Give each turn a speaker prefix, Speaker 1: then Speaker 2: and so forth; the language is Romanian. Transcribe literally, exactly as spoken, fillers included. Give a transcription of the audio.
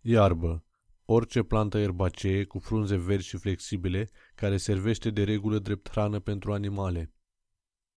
Speaker 1: Iarbă. Orice plantă erbacee cu frunze verzi și flexibile, care servește de regulă drept hrană pentru animale.